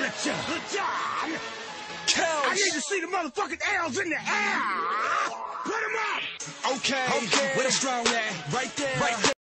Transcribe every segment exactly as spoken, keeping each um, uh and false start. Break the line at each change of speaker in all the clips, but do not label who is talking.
Good job. I need to see the motherfucking L's in the air. Put them up.
Okay. Okay. Where the strong at? Right there. Right there.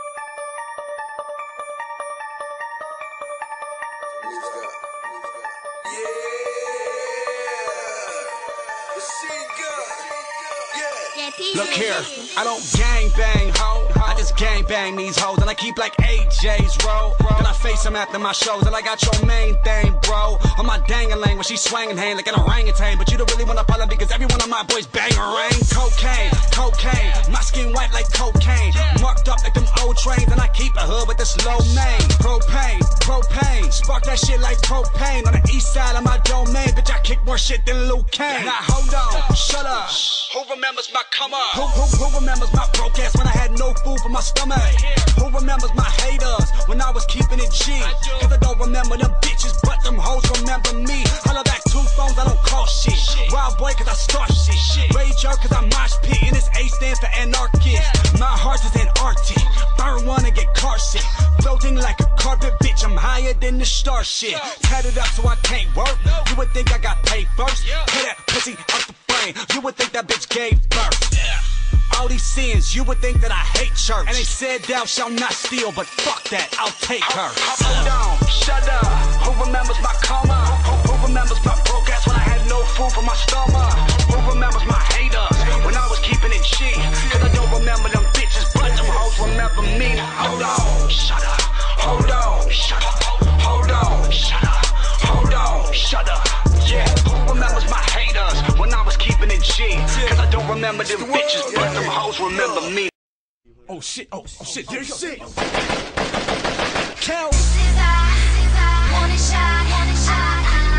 Look here, I don't gang bang, ho. I just gang bang these hoes, and I keep like A J's roll. Then I face them after my shows, and I got your main thing, bro. On my dang-a-lang when she swangin' hand like an orangutan. But you don't really wanna follow because every one of my boys bang a rain. Cocaine, cocaine, my skin white like cocaine. Marked up like them old trains, and I keep a hood with this low main. Propane, propane, spark that shit like propane. On the east side of my domain, bitch, I kick more shit than Luke Kane. Now hold on, shut up. Who remembers my come up? Who, who, who remembers my broke ass when I had no food for my stomach? Who remembers my haters when I was keeping it G? Cause I don't remember them bitches, but them hoes remember me. Holla back two phones, I don't call shit. Wild boy cause I start shit. Rager cause I mosh pit, and this A stands for anarchist. My heart is Antarctic, burn one and get car sick. Floating like a carpet, bitch, I'm higher than the star shit. Tatted up so I can't work, you would think I got paid first. Pay that pussy out the frame, you would think that bitch gave birth. All these sins, you would think that I hate church. And they said thou shalt not steal, but fuck that, I'll take her. Hold on, shut up. Who remembers my coma? Who, who remembers my broke ass when I had no food for my stomach? Who remembers my haters when I was keeping it G? Cause I don't remember them bitches, but them hoes remember me. Hold on, shut up. Hold on, shut up. Hold on, shut up. Hold on, shut up. Yeah, who remembers my haters when I was keeping it G? Cause I don't remember them bitches, but them hoes remember me. Oh shit, oh, oh shit, there's shit. Count.
This is I, this is I, one shot, one shot.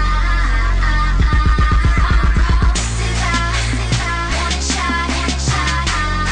This is I, this is I, one shot, one shot.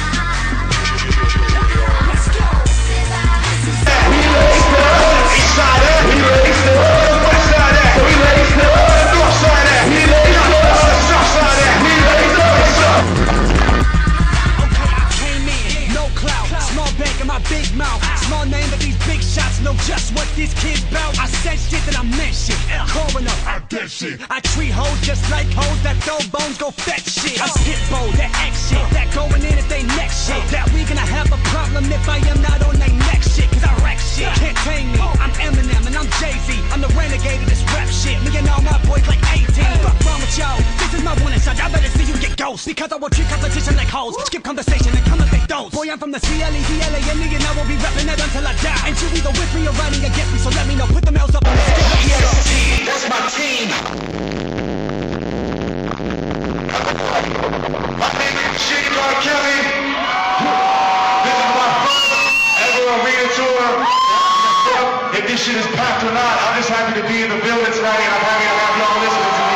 Let's go. This is I, this is I.
We laced up, east side up. We laced up, west side up. We laced up, north side up. We laced up, south side up. We laced up, what's up?
Okay, I came in, no clout, small bank in my big mouth. Small name, but these big shots know just what these kids bout. I said shit that I meant shit. Coroner, I did shit. I treat hoes just like hoes that throw bones, go fetch shit. I spit bold, that act shit, that going in if they next shit. That we gonna have a problem if I am not on they next shit. Cause I wreck shit, can't tame me. I'm Eminem and I'm Jay-Z. I'm the renegade of this rap shit. Me and all my boys like eighteen. Fuck wrong with y'all? This is my warning shot. Y'all better see you get ghost. Because I will treat competition like hoes. Skip conversation and come if they don't. Boy, I'm from the C L E D L A N E and I will be repping that until I die. And you either with me or riding against me, so let me know. Put the mails up on the stick.
Yeah, that's my team. My name is M G K. This is my first ever arena tour. If this shit is packed or not, I'm just happy to be in the building tonight, and I'm happy to have y'all listening to me.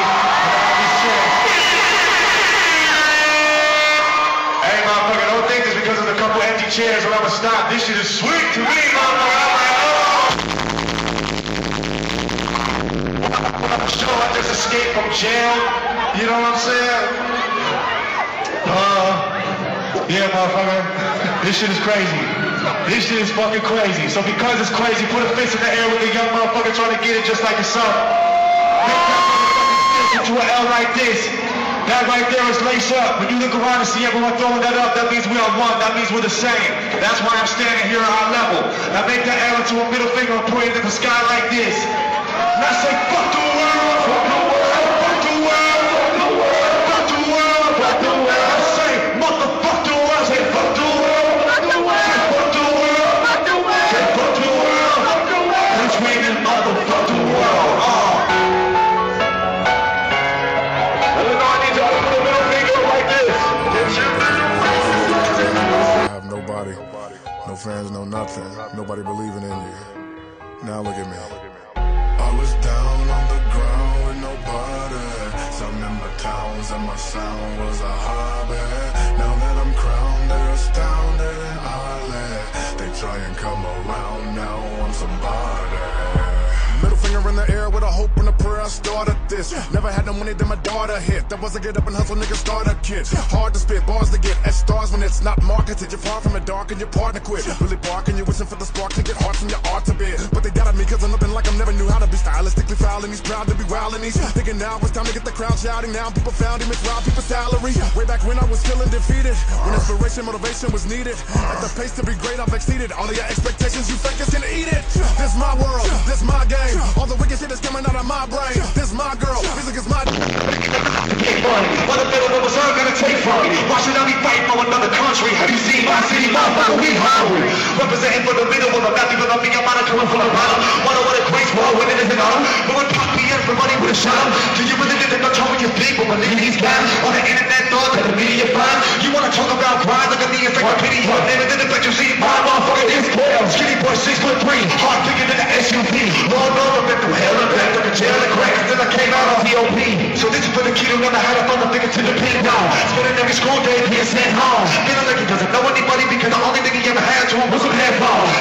Hey, motherfucker, don't think this because there's a couple empty chairs when I'ma stop. This shit is sweet to me, motherfucker. I'm sure I just escaped from jail. You know what I'm saying? Uh, yeah, motherfucker. This shit is crazy. This shit is fucking crazy. So because it's crazy, put a fist in the air with a young motherfucker trying to get it just like it's up. Into an L like this. That right there is lace up. When you look around and see everyone throwing that up, that means we are one. That means we're the same. That's why I'm standing here at our level. Now make that L into a middle finger and point it in the sky like this. Now say fuck the world. Fuck the world. Fuck the world. Fuck the world. Fuck the world. Fuck the world. I say motherfuck the world. Say fuck the world. Fuck the world. Say fuck the world. Fuck the world. Say fuck the world. Fuck the world. Which means motherfuck the world. Oh.
No fans, no nothing. Nobody believing in you. Now look at me. I was down on the ground with nobody. Some in my towns and my sound was a hobby. Now that I'm crowned, they're astounded and oddly. They try and come around, now I'm somebody. Middle finger in the air with a hope and a prayer, I started this. Never had no money, then my daughter hit. That was a get up and hustle, nigga, start a kid. Hard to spit, bars to get, as stars when it's not marketed. You're far from it dark and your partner quit. Really barking, you wishing for the spark to get hearts from your art to bed. But they doubted me cause I'm looking like I never knew how to be stylistically foul in he's proud to be wild and he's thinking now it's time to get the crowd shouting. Now people found him, it's robbed people's salary. Way back when I was feeling defeated, when inspiration, motivation was needed. At the pace to be great, I've exceeded all of your expectations. You fakers can eat it. This my world, this my game. All the wicked shit is coming out of my brain. This my girl, music is my.
What the middle of us are gonna take from me? Why should I be fighting for another country? Have you seen my city, motherfucker? We hungry. Representing for the middle of the map, even though me, I'm not coming from the bottom. Wonder what a grace for when it isn't on. But when Pop P S, everybody with a shot. Do you really think they're talking your people? Believe these guys on the internet, thought that the media find. You wanna talk about crime? Look at the encyclopedia. Never did it, but you see my motherfucker is twelve. Skinny boy, six foot three. Hard bigger than the S U V. Lord knows I've been through hell and back to the jail and crack until I came out on T O P. So this is for the kid who never had a phone to figure to the pin down. Spending every school day being sent home. Feeling lucky cause I know anybody because the only thing he ever had to him was some headphones.